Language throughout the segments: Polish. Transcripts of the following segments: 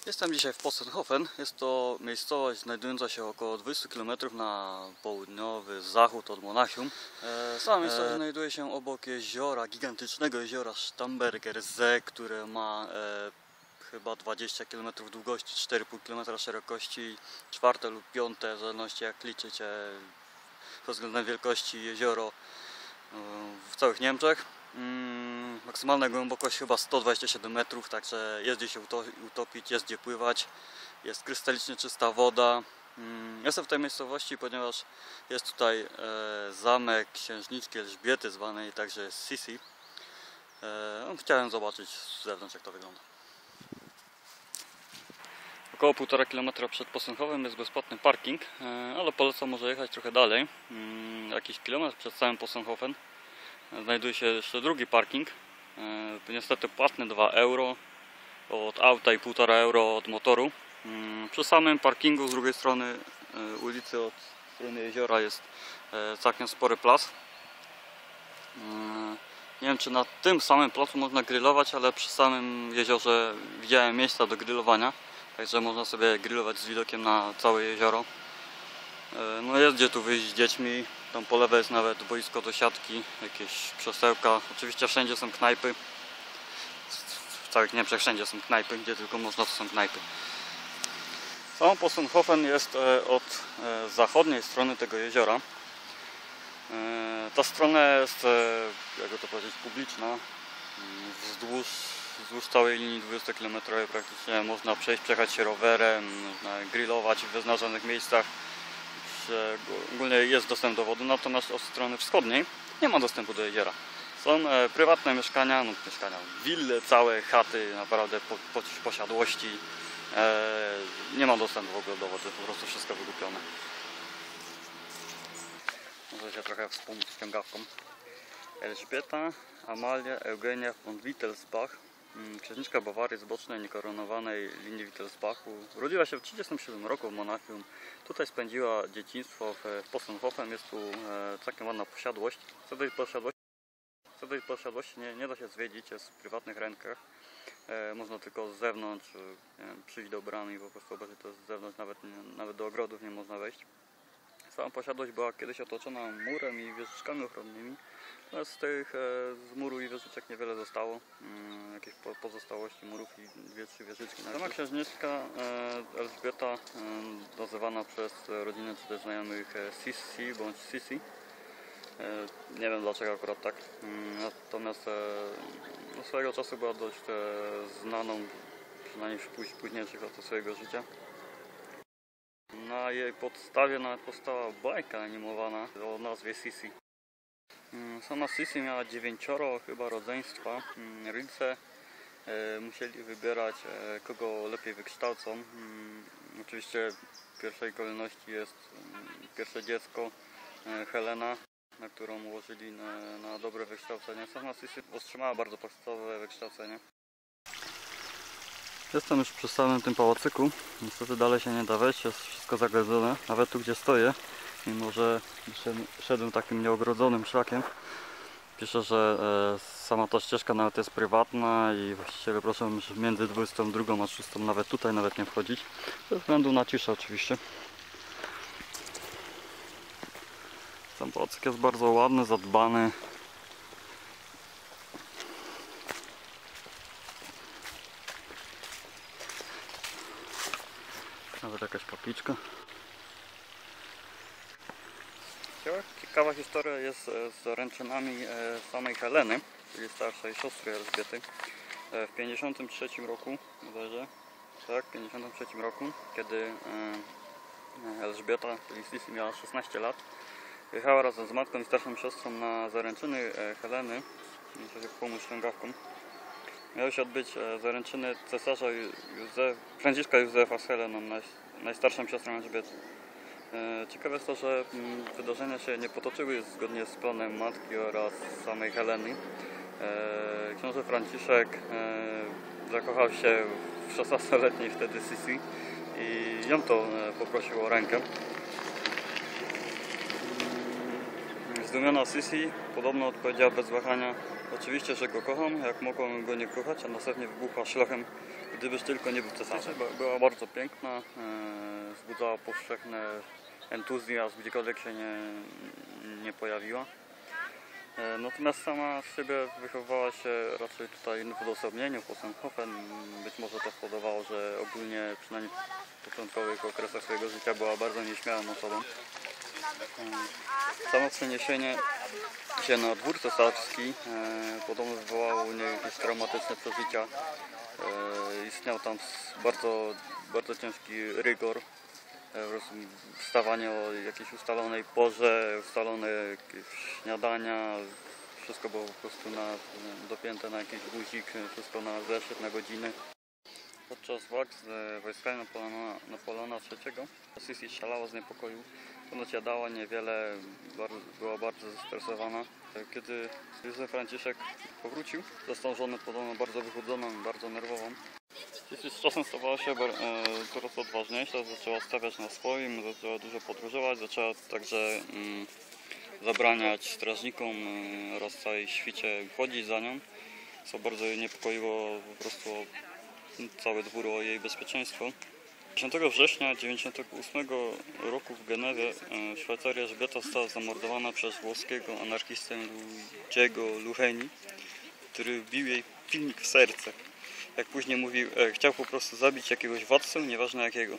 Jestem dzisiaj w Possenhofen. Jest to miejscowość znajdująca się około 20 km na południowy zachód od Monachium. Sama miejscowość znajduje się obok jeziora, gigantycznego jeziora Starnberger See, które ma chyba 20 km długości, 4,5 km szerokości, czwarte lub piąte, w zależności jak liczycie pod względem wielkości jezioro w całych Niemczech. Maksymalna głębokość chyba 127 metrów, także jest gdzie się utopić, jest gdzie pływać, jest krystalicznie czysta woda. Jestem w tej miejscowości, ponieważ jest tutaj zamek księżniczki Elżbiety, zwanej także Sisi. Chciałem zobaczyć z zewnątrz, jak to wygląda. Około 1,5 km przed Possenhofenem jest bezpłatny parking, ale polecam może jechać trochę dalej. Jakiś kilometr przed samym Possenhofen znajduje się jeszcze drugi parking, niestety płatny 2 euro od auta i 1,5 euro od motoru. Przy samym parkingu z drugiej strony ulicy, od strony jeziora, jest całkiem spory plac. Nie wiem, czy na tym samym placu można grillować, ale przy samym jeziorze widziałem miejsca do grillowania, także można sobie grillować z widokiem na całe jezioro. No jest gdzie tu wyjść z dziećmi. Tam po lewej jest nawet boisko do siatki, jakieś krzesełka. Oczywiście wszędzie są knajpy. W całych Niemczech wszędzie są knajpy, gdzie tylko można, to są knajpy. Sam Possenhofen jest od zachodniej strony tego jeziora. Ta strona jest, jakby to powiedzieć, publiczna. Wzdłuż całej linii 20 km praktycznie można przejść, przejechać się rowerem, można grillować w wyznaczonych miejscach. Ogólnie jest dostęp do wody, natomiast od strony wschodniej nie ma dostępu do jeziora. Są prywatne mieszkania, wille, całe chaty, naprawdę posiadłości. Nie ma dostępu w ogóle do wody, po prostu wszystko wykupione. Może się trochę wspomóc ściągawką. Elżbieta Amalia Eugenia von Wittelsbach, księżniczka Bawarii zbocznej niekoronowanej linii Wittelsbachu, urodziła się w 1937 roku w Monachium. Tutaj spędziła dzieciństwo w Possenhofen. Jest tu całkiem ładna posiadłość. Co do tej posiadłości nie da się zwiedzić, jest w prywatnych rękach. Można tylko z zewnątrz przyjść do bramy i po prostu zobaczyć to z zewnątrz, nawet do ogrodów nie można wejść. Sama posiadłość była kiedyś otoczona murem i wieżyczkami ochronnymi. Z muru i wieżyczek niewiele zostało. Jakieś pozostałości murów i 2-3 wieżyczki. Sama księżniczka Elżbieta, nazywana przez rodzinę czy też znajomych Sisi bądź Sisi. Nie wiem dlaczego akurat tak. Natomiast swojego czasu była dość znaną, przynajmniej w późniejszych latach swojego życia. Na jej podstawie nawet powstała bajka animowana o nazwie Sisi. Sama Sisi miała 9 chyba rodzeństwa. Rodzice musieli wybierać, kogo lepiej wykształcą. Oczywiście w pierwszej kolejności jest pierwsze dziecko, Helena, na którą ułożyli na dobre wykształcenie. Sama Sisi otrzymała bardzo podstawowe wykształcenie. Jestem już przy samym tym pałacyku. Niestety dalej się nie da wejść, jest wszystko zagrodzone. Nawet tu, gdzie stoję, mimo że szedłem takim nieogrodzonym szlakiem, piszę, że sama ta ścieżka nawet jest prywatna i właściwie proszę między 22 a 6 nawet tutaj nie wchodzić. Ze względu na ciszę oczywiście. Sam pałacyk jest bardzo ładny, zadbany. Nawet jakaś kapliczka. Ciekawa historia jest z zaręczynami samej Heleny, czyli starszej siostry Elżbiety. W 1953 roku, bodajże, tak, w 1953 roku, kiedy Elżbieta, czyli Sisi, miała 16 lat, jechała razem z matką i starszą siostrą na zaręczyny Heleny, muszę się pomóc ściągawką. Miały się odbyć zaręczyny cesarza Franciszka Józefa z Heleną, najstarszą siostrą Elżbiety. Ciekawe jest to, że wydarzenia się nie potoczyły zgodnie z planem matki oraz samej Heleny. Książę Franciszek zakochał się w 16-letniej wtedy Sisi i ją to poprosił o rękę. Zdumiona Sisi podobno odpowiedziała bez wahania: oczywiście, że go kocham, jak mogłem go nie kochać, a następnie wybuchła szlochem: gdybyś tylko nie był cesarzem. Była bardzo piękna, wzbudzała powszechny entuzjazm, gdziekolwiek się nie pojawiła. Natomiast sama z siebie wychowywała się raczej tutaj w odosobnieniu, w Possenhofen. Być może to spowodowało, że ogólnie, przynajmniej w początkowych okresach swojego życia, była bardzo nieśmiałą osobą. Samo przeniesienie się na dwór cesarski podobno wywołało u niej jakieś traumatyczne przeżycia. Istniał tam bardzo ciężki rygor. Wstawanie o jakiejś ustalonej porze, ustalone jakieś śniadania, wszystko było po prostu dopięte na jakiś guzik, wszystko na zeszyt, na godziny. Podczas walk z wojskami Napoleona III Sisi szalała z niepokoju, ponoć jadała niewiele, była bardzo zestresowana. Kiedy Józef Franciszek powrócił, został żonę podobno bardzo wychudzoną, bardzo nerwową. Sisi z czasem stawała się coraz odważniejsza, zaczęła stawiać na swoim, zaczęła dużo podróżować, zaczęła także zabraniać strażnikom oraz całej świcie chodzić za nią, co bardzo jej niepokoiło po prostu cały dwór, o jej bezpieczeństwo. 10 września 1998 roku w Genewie Szwajcaria Elżbieta została zamordowana przez włoskiego anarchistę Luigiego Lucchesi, który wbił jej pilnik w serce. Jak później mówił, chciał po prostu zabić jakiegoś władcę, nieważne jakiego.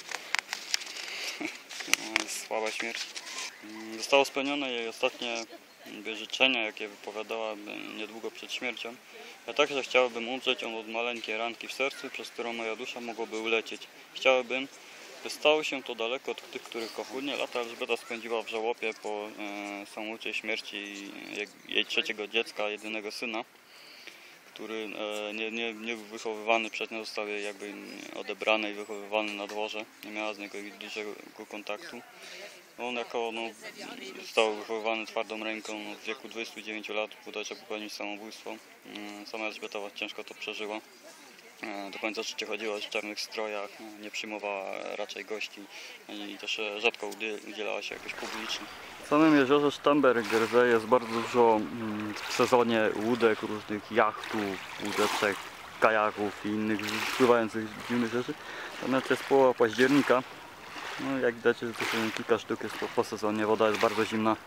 Słaba śmierć. Zostało spełnione jej ostatnie życzenia, jakie wypowiadała niedługo przed śmiercią. Ja także chciałabym umrzeć od maleńkiej ranki w sercu, przez którą moja dusza mogłaby ulecieć. Chciałabym, by stało się to daleko od tych, których kocham. Lata Elżbieta spędziła w żałobie po samobójczej śmierci jej trzeciego dziecka, jedynego syna, który nie był wychowywany przez nią, został jej jakby odebrany i wychowywany na dworze. Nie miała z niego dużego kontaktu. On został wychowywany twardą ręką, w wieku 29 lat udaje popełnić samobójstwo. Sama Elżbieta ciężko to przeżyła. Do końca życia chodziła w czarnych strojach, nie przyjmowała raczej gości i też rzadko udzielała się jakoś publicznie. W samym jeziorze Starnbergersee jest bardzo dużo w sezonie łódek, różnych jachtów, łódeczek, kajaków i innych pływających dziwnych rzeczy. Natomiast jest połowa października. No, jak widać, że kilka sztuk jest po sezonie, woda jest bardzo zimna.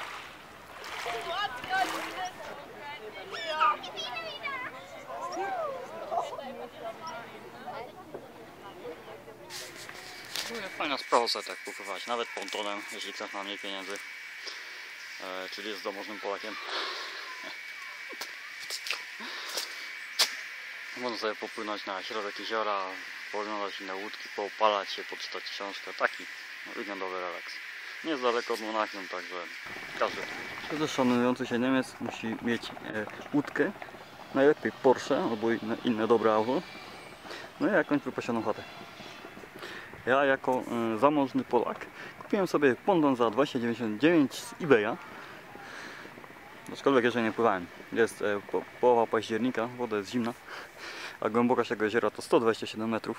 Fajna sprawa sobie tak popływać, nawet pontonem, jeśli ktoś ma mniej pieniędzy, czyli jest zamożnym Polakiem. Można sobie popłynąć na środek jeziora, pooglądać inne łódki, poopalać się, poczytać książkę. Taki weekendowy relaks. Nie jest daleko od Monachium, także każdy. Każdy szanujący się Niemiec musi mieć łódkę, najlepiej Porsche albo inne dobre auto, no i jakąś wypasioną chatę. Ja jako zamożny Polak kupiłem sobie ponton za 20,99 z eBaya. Aczkolwiek jeszcze nie pływałem. Jest połowa października, woda jest zimna, a głębokość tego jeziora to 127 metrów.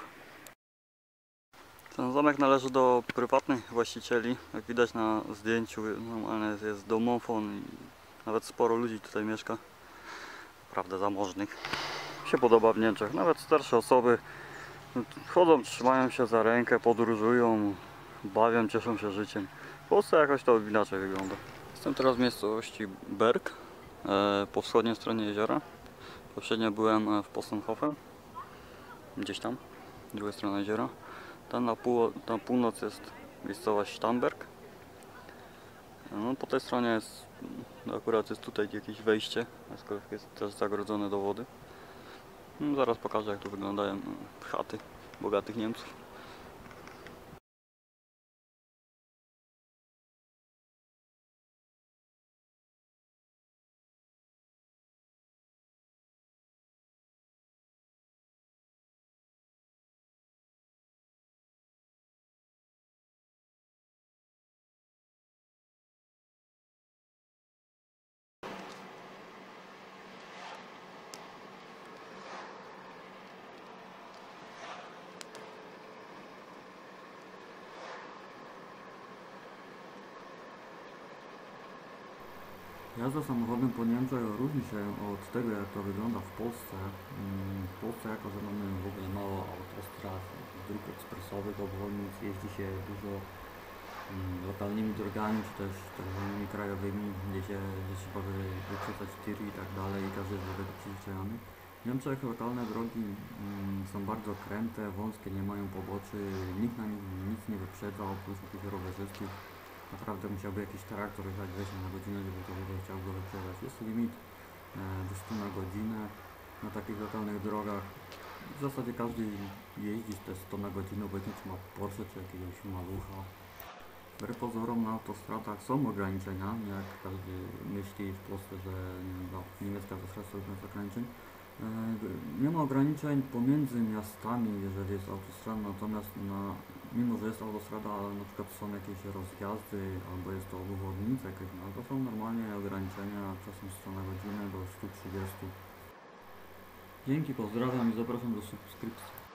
Ten zamek należy do prywatnych właścicieli. Jak widać na zdjęciu, normalnie jest domofon i nawet sporo ludzi tutaj mieszka. Naprawdę zamożnych. Się podoba w Niemczech. Nawet starsze osoby chodzą, trzymają się za rękę, podróżują, bawią, cieszą się życiem. W Polsce jakoś to inaczej wygląda. Jestem teraz w miejscowości Berg, po wschodniej stronie jeziora. Poprzednio byłem w Possenhofen, gdzieś tam, druga strona jeziora. Tam na północ jest miejscowość Starnberg. No, po tej stronie jest, akurat jest tutaj jakieś wejście, aczkolwiek jest też zagrodzone do wody. No, zaraz pokażę, jak tu wyglądają chaty bogatych Niemców. Jazda samochodem po Niemczech różni się od tego, jak to wygląda w Polsce. W Polsce, jako że mamy w ogóle mało autostrad, dróg ekspresowych, obwodnic, jeździ się dużo lokalnymi drogami, czy też tak zwanymi krajowymi, gdzie trzeba wyprzedzać tiry i tak dalej, i każdy jest do tego przyzwyczajony. W Niemczech lokalne drogi są bardzo kręte, wąskie, nie mają poboczy, nikt na nich nic nie wyprzedza, oprócz jakichś rowerzystów. Naprawdę musiałby jakiś traktor jechać 20 na godzinę, żeby to w ogóle chciał go wyprzedzać. Jest limit do 100 na godzinę na takich lokalnych drogach. W zasadzie każdy jeździ te 100 na godzinę, obojętnie czy ma Porsche, czy jakiegoś malucha. Wbrew pozorom na autostradach są ograniczenia, nie jak każdy myśli w Polsce, że nie wiem, no, niemiecka autostrada to bez ograniczeń. Nie ma ograniczeń pomiędzy miastami, jeżeli jest autostrada, natomiast mimo że jest autostrada, ale na przykład są jakieś rozjazdy albo jest to obwodnica jakaś, no, to są normalnie ograniczenia, czasem 100 na godzinę do 130. Dzięki, pozdrawiam i zapraszam do subskrypcji.